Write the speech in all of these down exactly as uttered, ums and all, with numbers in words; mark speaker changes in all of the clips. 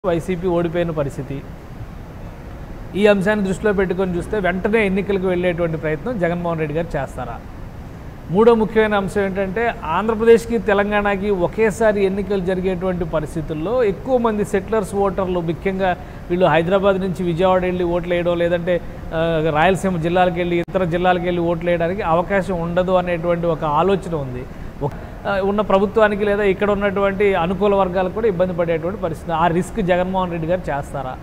Speaker 1: YCP ఓడిపోయిన పరిస్థితి. ఈ అంశాన్ని దృష్టిలో పెట్టుకొని చూస్తే వెంటనే ఎన్నికలకు వెళ్ళేటువంటి ప్రయత్నం జగన్మోహన్ రెడ్డి గారు చేస్తారా? మూడో ముఖ్యమైన అంశం ఏంటంటే ఆంధ్రప్రదేశ్కి తెలంగాణకి ఒకేసారి ఎన్నికలు జరిగేటువంటి పరిస్థితుల్లో ఎక్కువ మంది సెటిలర్స్ ఓటర్లు, ముఖ్యంగా వీళ్ళు హైదరాబాద్ నుంచి విజయవాడ వెళ్ళి ఓట్లు వేయడం, లేదంటే రాయలసీమ జిల్లాలకు వెళ్ళి ఇతర జిల్లాలకు వెళ్ళి ఓట్లు వేయడానికి అవకాశం ఉండదు అనేటువంటి ఒక ఆలోచన ఉంది ఉన్న ప్రభుత్వానికి, లేదా ఇక్కడ ఉన్నటువంటి అనుకూల వర్గాలకు కూడా ఇబ్బంది పడేటువంటి పరిస్థితి. ఆ రిస్క్ జగన్మోహన్ రెడ్డి గారు చేస్తారా?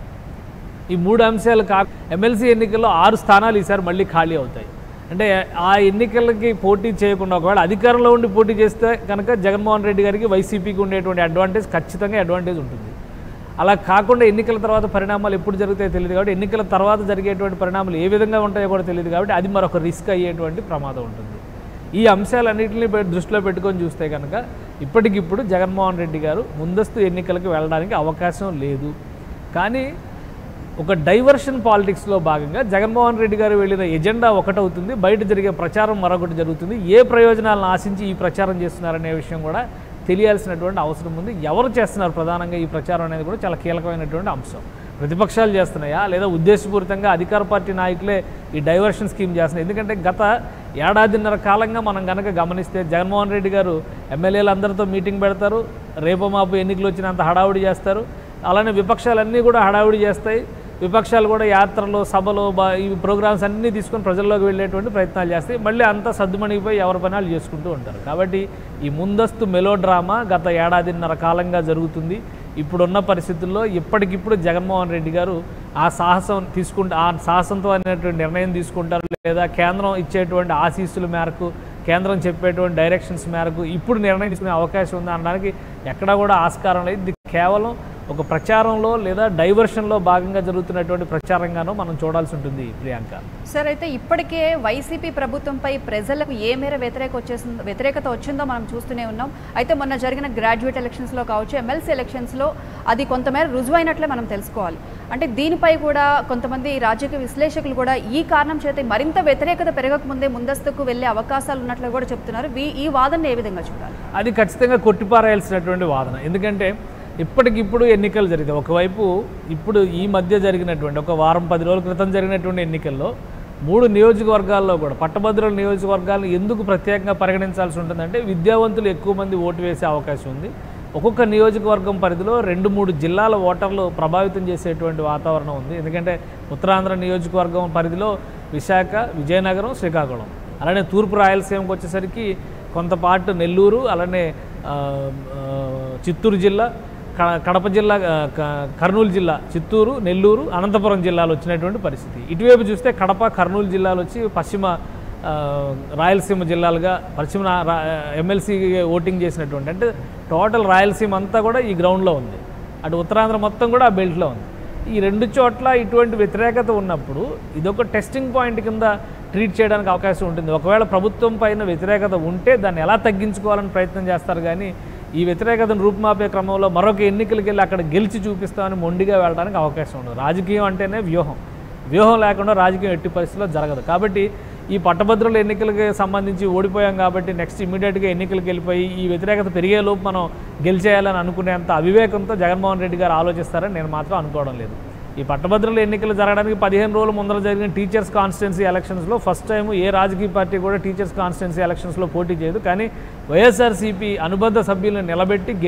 Speaker 1: ఈ మూడు అంశాలు కా ఎమ్మెల్సీ ఎన్నికల్లో ఆరు స్థానాలు ఈసారి మళ్ళీ ఖాళీ అవుతాయి. అంటే ఆ ఎన్నికలకి పోటీ చేయకుండా ఒకవేళ అధికారంలో ఉండి పోటీ చేస్తే కనుక జగన్మోహన్ రెడ్డి గారికి వైసీపీకి ఉండేటువంటి అడ్వాంటేజ్ ఖచ్చితంగా అడ్వాంటేజ్ ఉంటుంది. అలా కాకుండా ఎన్నికల తర్వాత పరిణామాలు ఎప్పుడు జరుగుతాయో తెలియదు కాబట్టి, ఎన్నికల తర్వాత జరిగేటువంటి పరిణామాలు ఏ విధంగా ఉంటాయో కూడా తెలియదు కాబట్టి అది మరొక రిస్క్ అయ్యేటువంటి ప్రమాదం ఉంటుంది. ఈ అంశాలన్నింటినీ దృష్టిలో పెట్టుకొని చూస్తే కనుక ఇప్పటికిప్పుడు జగన్మోహన్ రెడ్డి గారు ముందస్తు ఎన్నికలకు వెళ్ళడానికి అవకాశం లేదు. కానీ ఒక డైవర్షన్ పాలిటిక్స్లో భాగంగా జగన్మోహన్ రెడ్డి గారు వెళ్ళిన ఎజెండా ఒకటవుతుంది, బయట జరిగే ప్రచారం మరొకటి జరుగుతుంది. ఏ ప్రయోజనాలను ఆశించి ఈ ప్రచారం చేస్తున్నారనే విషయం కూడా తెలియాల్సినటువంటి అవసరం ఉంది. ఎవరు చేస్తున్నారు ప్రధానంగా ఈ ప్రచారం అనేది కూడా చాలా కీలకమైనటువంటి అంశం. ప్రతిపక్షాలు చేస్తున్నాయా, లేదా ఉద్దేశపూరితంగా అధికార పార్టీ నాయకులే ఈ డైవర్షన్ స్కీమ్ చేస్తున్నారు? ఎందుకంటే గత ఏడాదిన్నర కాలంగా మనం కనుక గమనిస్తే జగన్మోహన్ రెడ్డి గారు ఎమ్మెల్యేలు అందరితో మీటింగ్ పెడతారు, రేపు మాపు ఎన్నికలు వచ్చినంత హడావుడి చేస్తారు, అలానే విపక్షాలన్నీ కూడా హడావుడి చేస్తాయి. విపక్షాలు కూడా యాత్రలు, సభలు, ఈ ప్రోగ్రామ్స్ అన్నీ తీసుకొని ప్రజల్లోకి వెళ్ళేటువంటి ప్రయత్నాలు చేస్తాయి. మళ్ళీ అంతా సర్దుమణిగిపోయి ఎవరి పనాలు చేసుకుంటూ ఉంటారు. కాబట్టి ఈ ముందస్తు మెలో డ్రామా గత ఏడాదిన్నర కాలంగా జరుగుతుంది. ఇప్పుడున్న పరిస్థితుల్లో ఇప్పటికిప్పుడు జగన్మోహన్ రెడ్డి గారు ఆ సాహసం తీసుకుంటే ఆ సాహసంతో అనేటువంటి నిర్ణయం తీసుకుంటారు, లేదా కేంద్రం ఇచ్చేటువంటి ఆశీస్సుల మేరకు, కేంద్రం చెప్పేటువంటి డైరెక్షన్స్ మేరకు ఇప్పుడు నిర్ణయం తీసుకునే అవకాశం ఉంది అనడానికి ఎక్కడా కూడా ఆస్కారం లేదు. ఇది కేవలం ఒక ప్రచారంలో లేదా డైవర్షన్లో భాగంగా జరుగుతున్నటువంటి ప్రచారంగానో మనం చూడాల్సి ఉంటుంది. ప్రియాంక
Speaker 2: సార్, అయితే ఇప్పటికే వైసీపీ ప్రభుత్వంపై ప్రజలకు ఏ మేర వ్యతిరేక వచ్చేసిందో వ్యతిరేకత వచ్చిందో మనం చూస్తూనే ఉన్నాం. అయితే మొన్న జరిగిన గ్రాడ్యుయేట్ ఎలక్షన్స్లో కావచ్చు, ఎమ్మెల్సీ ఎలక్షన్స్లో అది కొంతమేర రుజువైనట్లే మనం తెలుసుకోవాలి. అంటే దీనిపై కూడా కొంతమంది రాజకీయ విశ్లేషకులు కూడా ఈ కారణం చేత మరింత వ్యతిరేకత పెరగకముందే ముందస్తుకు వెళ్ళే అవకాశాలు ఉన్నట్లు కూడా చెప్తున్నారు. ఈ వాదన ఏ విధంగా చూడాలి?
Speaker 1: అది ఖచ్చితంగా కొట్టిపారేయాల్సినటువంటి వాదన. ఎందుకంటే ఇప్పటికిప్పుడు ఎన్నికలు జరిగితే ఒకవైపు ఇప్పుడు ఈ మధ్య జరిగినటువంటి ఒక వారం పది రోజుల క్రితం జరిగినటువంటి ఎన్నికల్లో మూడు నియోజకవర్గాల్లో కూడా పట్టభద్రుల నియోజకవర్గాలను ఎందుకు ప్రత్యేకంగా పరిగణించాల్సి ఉంటుందంటే విద్యావంతులు ఎక్కువ మంది ఓటు వేసే అవకాశం ఉంది. ఒక్కొక్క నియోజకవర్గం పరిధిలో రెండు మూడు జిల్లాల ఓటర్లు ప్రభావితం చేసేటువంటి వాతావరణం ఉంది. ఎందుకంటే ఉత్తరాంధ్ర నియోజకవర్గం పరిధిలో విశాఖ, విజయనగరం, శ్రీకాకుళం, అలానే తూర్పు రాయలసీమకు వచ్చేసరికి కొంతపాటు నెల్లూరు, అలానే చిత్తూరు జిల్లా, కడప జిల్లా, కర్నూలు జిల్లా, చిత్తూరు, నెల్లూరు, అనంతపురం జిల్లాలు వచ్చినటువంటి పరిస్థితి. ఇటువైపు చూస్తే కడప, కర్నూలు జిల్లాలు వచ్చి పశ్చిమ రాయలసీమ జిల్లాలుగా పశ్చిమ ఎమ్మెల్సీ ఓటింగ్ చేసినటువంటి, అంటే టోటల్ రాయలసీమ అంతా కూడా ఈ గ్రౌండ్లో ఉంది, అటు ఉత్తరాంధ్ర మొత్తం కూడా ఆ బెల్ట్లో ఉంది. ఈ రెండు చోట్ల ఇటువంటి వ్యతిరేకత ఉన్నప్పుడు ఇదొక టెస్టింగ్ పాయింట్ కింద ట్రీట్ చేయడానికి అవకాశం ఉంటుంది. ఒకవేళ ప్రభుత్వం పైన వ్యతిరేకత ఉంటే దాన్ని ఎలా తగ్గించుకోవాలని ప్రయత్నం చేస్తారు. కానీ ఈ వ్యతిరేకతను రూపుమాపే క్రమంలో మరొక ఎన్నికలకి వెళ్ళి అక్కడ గెలిచి చూపిస్తామని మొండిగా వెళ్ళడానికి అవకాశం ఉండదు. రాజకీయం అంటేనే వ్యూహం, వ్యూహం లేకుండా రాజకీయం ఎట్టి పరిస్థితుల్లో జరగదు. కాబట్టి ఈ పట్టభద్రుల ఎన్నికలకి సంబంధించి ఓడిపోయాం కాబట్టి నెక్స్ట్ ఇమీడియట్గా ఎన్నికలకు వెళ్ళిపోయి ఈ వ్యతిరేకత పెరిగేలోపు మనం గెలిచేయాలని అనుకునేంత అవివేకంతో జగన్మోహన్ రెడ్డి గారు ఆలోచిస్తారని నేను మాత్రం అనుకోవడం లేదు. ఈ పట్టభద్రుల ఎన్నికలు జరగడానికి పదిహేను రోజుల ముందర జరిగిన టీచర్స్ కాన్స్టిట్యున్సీ ఎలక్షన్స్లో ఫస్ట్ టైం ఏ రాజకీయ పార్టీ కూడా టీచర్స్ కాన్స్టిట్యున్సీ ఎలక్షన్స్లో పోటీ చేయదు. కానీ వైఎస్ఆర్సీపీ అనుబంధ సభ్యులను నిలబెట్టి